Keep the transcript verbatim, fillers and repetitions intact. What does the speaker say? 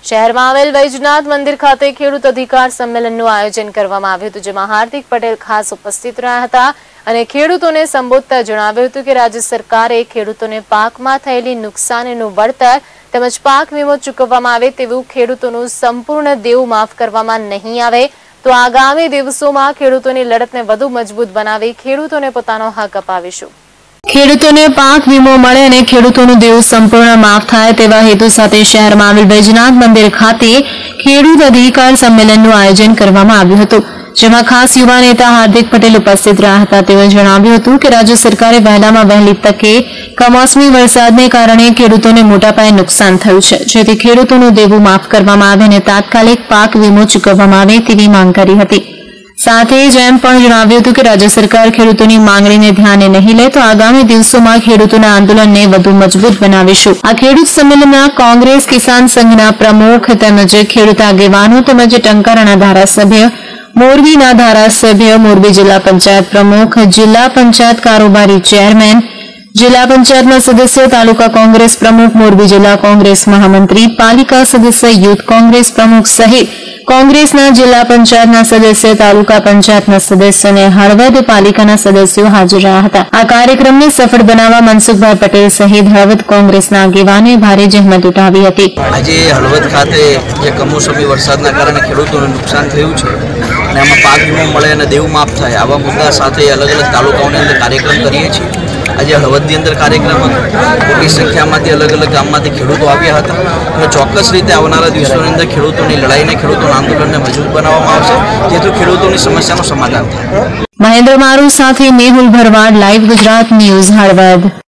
શહેરમાં આવેલ વૈજનાથ મંદિર ખાતે ખેડૂત અધિકાર સંમેલનનું આયોજન કરવામાં આવ્યું હતું, જેમાં હાર્દિક પટેલ ખાસ ઉપસ્થિત રહ્યા હતા અને ખેડૂતોને સંબોધતા જણાવ્યું હતું કે રાજ્ય સરકારે ખેડૂતોને પાકમાં થયેલી નુકસાનીનું વળતર તેમજ પાક વીમો ચૂકવવામાં આવે તેવું ખેડૂતોનું સંપૂર્ણ દેવું માફ કરવામાં નહીં આવે તો આગામી દિવસોમાં ખેડૂતોની લડતને વધુ મજબૂત બનાવી ખેડૂતોને પોતાનો હક અપાવીશું। ખેડૂતોને પાક વીમો મળે અને ખેડૂતોનું દેવું સંપૂર્ણ માફ થાય તેવા હેતુ સાથે શહેરમાં આવેલ વૈજનાથ મંદિર ખાતે ખેડૂત અધિકાર સંમેલનનું આયોજન કરવામાં આવ્યું હતું, જેમાં ખાસ યુવા નેતા હાર્દિક પટેલ ઉપસ્થિત રહ્યા હતા। તેઓએ જણાવ્યું હતું કે રાજ્ય સરકારે વહેલામાં વહેલી તકે કમોસમી વરસાદને કારણે ખેડૂતોને મોટા પાયે નુકસાન થયું છે, જેથી ખેડૂતોનું દેવું માફ કરવામાં આવે અને તાત્કાલિક પાક વીમો ચૂકવવામાં આવે તેવી માંગ કરી હતી। સાથે જ એમ પણ જણાવ્યું હતું કે રાજ્ય સરકાર ખેડૂતોની માંગણીને ધ્યાને નહીં લે તો આગામી દિવસોમાં ખેડૂતોના આંદોલનને વધુ મજબૂત બનાવીશું। આ ખેડૂત સંમેલનમાં કોંગ્રેસ કિસાન સંઘના પ્રમુખ તેમજ ખેડૂત આગેવાનો તેમજ ટંકારાના ધારાસભ્ય, મોરબીના ધારાસભ્ય, મોરબી જિલ્લા પંચાયત પ્રમુખ, જિલ્લા પંચાયત કારોબારી ચેરમેન, જિલ્લા પંચાયતના સદસ્ય, તાલુકા કોંગ્રેસ પ્રમુખ, મોરબી જિલ્લા કોંગ્રેસ મહામંત્રી, પાલિકા સદસ્ય, યુથ કોંગ્રેસ પ્રમુખ સહિત કોંગ્રેસના જિલ્લા પંચાયતના સદસ્ય, તાલુકા પંચાયતના સદસ્ય અને હળવદ પાલિકાના સદસ્યો હાજર રહ્યા હતા। આ કાર્યક્રમને સફળ બનાવવા મનસુખભાઈ પટેલ સહિત હળવદ કોંગ્રેસના આગેવાનોએ ભારે જહેમત ઉઠાવી હતી। આજે હળવદ ખાતે જે કમોસમી વરસાદના કારણે ખેડૂતોને નુકસાન થયું છે અને આમાં પાક વીમો મળે અને દેવું માફ થાય આવા મુદ્દા સાથે અલગ અલગ તાલુકાઓની અંદર કાર્યક્રમ કરીએ છીએ। આજે હળવદની અંદર કાર્યક્રમ મોટી સંખ્યામાંથી અલગ અલગ ગામમાંથી ખેડૂતો આવ્યા હતા અને ચોક્કસ રીતે આવનારા દિવસોની અંદર ખેડૂતોની લડાઈને ખેડૂતોના આંદોલનને મજબૂત બનાવવામાં આવશે, જેથી ખેડૂતોની સમસ્યાનું સમાધાન થાય। મહેન્દ્ર મારુ સાથે મેહુલ ભરવાડ, લાઈવ ગુજરાત ન્યૂઝ, હળવદ।